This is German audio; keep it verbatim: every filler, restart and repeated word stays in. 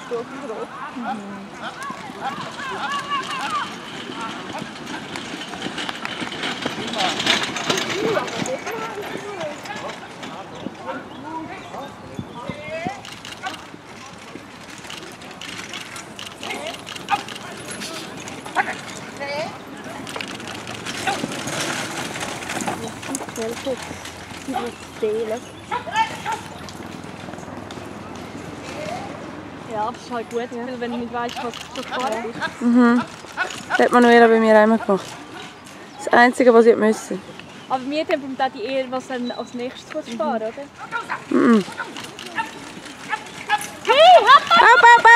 Stufenbrot. Mhm. Die muss stehlen. Ja, das ist halt gut, ja. Weil wenn du nicht weißt, was du gefahren ist. Mhm. Das hat Manuela bei mir einmal gemacht. Das Einzige, was ich müssen. Aber wir haben dann die eher, was dann als nächstes fahren, oder? Mhm. Hey, hopp, hopp, hopp,